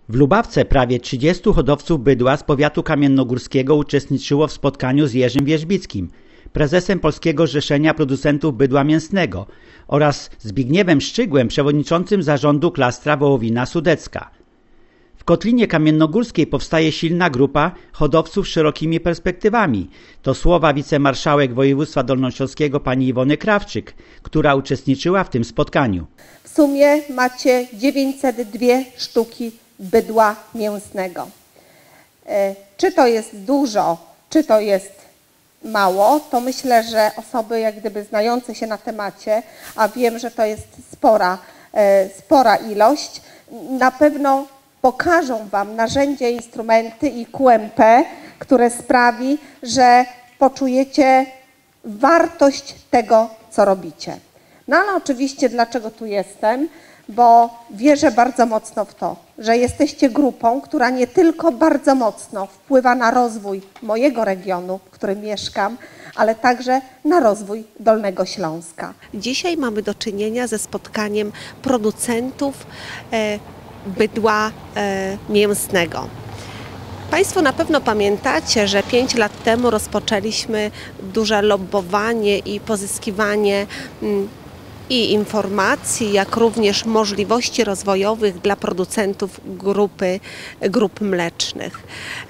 W Lubawce prawie 30 hodowców bydła z powiatu kamiennogórskiego uczestniczyło w spotkaniu z Jerzym Wierzbickim, prezesem Polskiego Zrzeszenia Producentów Bydła Mięsnego, oraz Zbigniewem Szczygłem, przewodniczącym zarządu klastra Wołowina Sudecka. W Kotlinie Kamiennogórskiej powstaje silna grupa hodowców z szerokimi perspektywami. To słowa wicemarszałek województwa dolnośląskiego pani Iwony Krawczyk, która uczestniczyła w tym spotkaniu. W sumie macie 902 sztuki bydła mięsnego. Czy to jest dużo, czy to jest mało, to myślę, że osoby jak gdyby znające się na temacie, a wiem, że to jest spora ilość, na pewno pokażą Wam narzędzia, instrumenty i QMP, które sprawi, że poczujecie wartość tego, co robicie. No ale oczywiście dlaczego tu jestem? Bo wierzę bardzo mocno w to, że jesteście grupą, która nie tylko bardzo mocno wpływa na rozwój mojego regionu, w którym mieszkam, ale także na rozwój Dolnego Śląska. Dzisiaj mamy do czynienia ze spotkaniem producentów bydła mięsnego. Państwo na pewno pamiętacie, że 5 lat temu rozpoczęliśmy duże lobbowanie i pozyskiwanie i informacji, jak również możliwości rozwojowych dla producentów grup mlecznych.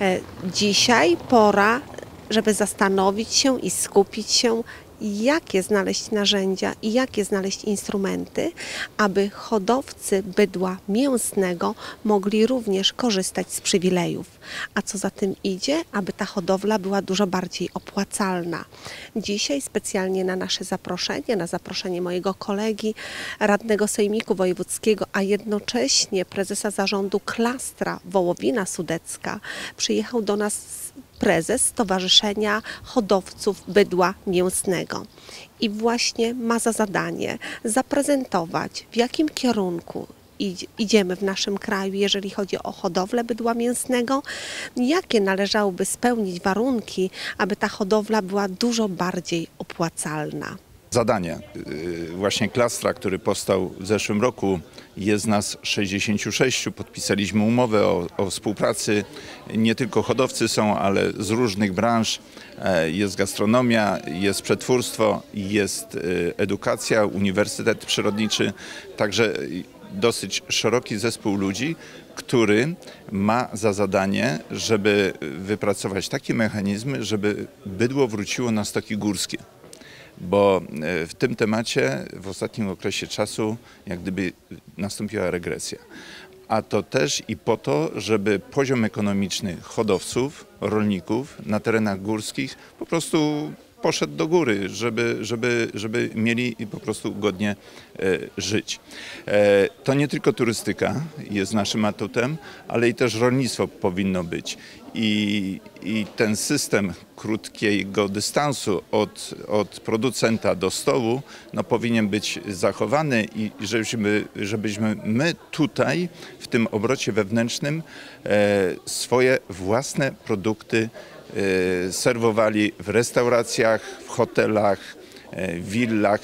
Dzisiaj pora, żeby zastanowić się i skupić się, jakie znaleźć narzędzia i jakie znaleźć instrumenty, aby hodowcy bydła mięsnego mogli również korzystać z przywilejów. A co za tym idzie, aby ta hodowla była dużo bardziej opłacalna. Dzisiaj specjalnie na nasze zaproszenie, na zaproszenie mojego kolegi, radnego sejmiku wojewódzkiego, a jednocześnie prezesa zarządu klastra Wołowina Sudecka, przyjechał do nas prezes Stowarzyszenia Hodowców Bydła Mięsnego i właśnie ma za zadanie zaprezentować, w jakim kierunku idziemy w naszym kraju, jeżeli chodzi o hodowlę bydła mięsnego, jakie należałoby spełnić warunki, aby ta hodowla była dużo bardziej opłacalna. Zadanie właśnie klastra, który powstał w zeszłym roku, jest nas 66. Podpisaliśmy umowę o współpracy. Nie tylko hodowcy są, ale z różnych branż. Jest gastronomia, jest przetwórstwo, jest edukacja, Uniwersytet Przyrodniczy. Także dosyć szeroki zespół ludzi, który ma za zadanie, żeby wypracować takie mechanizmy, żeby bydło wróciło na stoki górskie. Bo w tym temacie w ostatnim okresie czasu jak gdyby nastąpiła regresja. A to też i po to, żeby poziom ekonomiczny hodowców, rolników na terenach górskich po prostu poszedł do góry, żeby mieli po prostu godnie żyć. To nie tylko turystyka jest naszym atutem, ale i też rolnictwo powinno być. I ten system krótkiego dystansu od producenta do stołu powinien być zachowany i żebyśmy my tutaj w tym obrocie wewnętrznym swoje własne produkty serwowali w restauracjach, w hotelach, w willach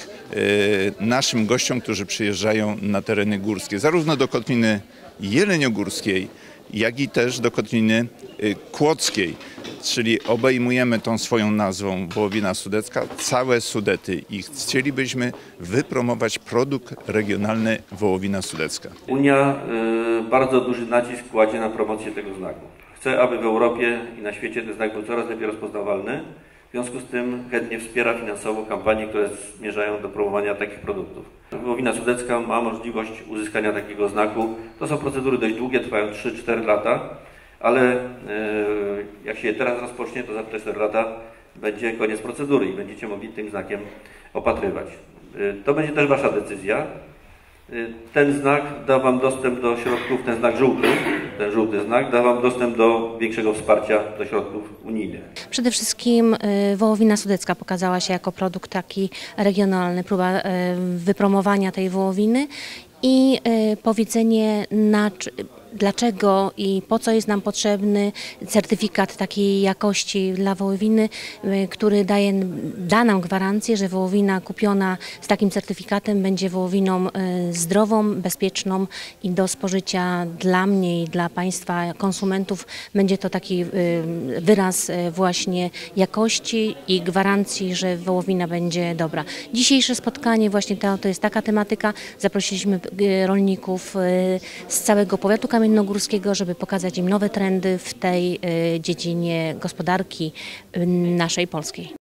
naszym gościom, którzy przyjeżdżają na tereny górskie, zarówno do Kotliny Jeleniogórskiej, jak i też do Kotliny Kłodzkiej, czyli obejmujemy tą swoją nazwą Wołowina Sudecka całe Sudety i chcielibyśmy wypromować produkt regionalny Wołowina Sudecka. Unia bardzo duży nacisk kładzie na promocję tego znaku. Chce, aby w Europie i na świecie ten znak był coraz lepiej rozpoznawalny. W związku z tym chętnie wspiera finansowo kampanie, które zmierzają do promowania takich produktów. Wołowina Sudecka ma możliwość uzyskania takiego znaku. To są procedury dość długie, trwają 3-4 lata, ale jak się teraz rozpocznie, to za te 4 lata będzie koniec procedury i będziecie mogli tym znakiem opatrywać. To będzie też Wasza decyzja. Ten znak da Wam dostęp do środków, ten żółty znak da Wam dostęp do większego wsparcia do środków unijnych. Przede wszystkim wołowina sudecka pokazała się jako produkt taki regionalny, próba wypromowania tej wołowiny i powiedzenie dlaczego i po co jest nam potrzebny certyfikat takiej jakości dla wołowiny, który da nam gwarancję, że wołowina kupiona z takim certyfikatem będzie wołowiną zdrową, bezpieczną i do spożycia dla mnie i dla Państwa konsumentów będzie to taki wyraz właśnie jakości i gwarancji, że wołowina będzie dobra. Dzisiejsze spotkanie właśnie to jest taka tematyka. Zaprosiliśmy rolników z całego powiatu kamiennogórskiego, żeby pokazać im nowe trendy w tej dziedzinie gospodarki naszej polskiej.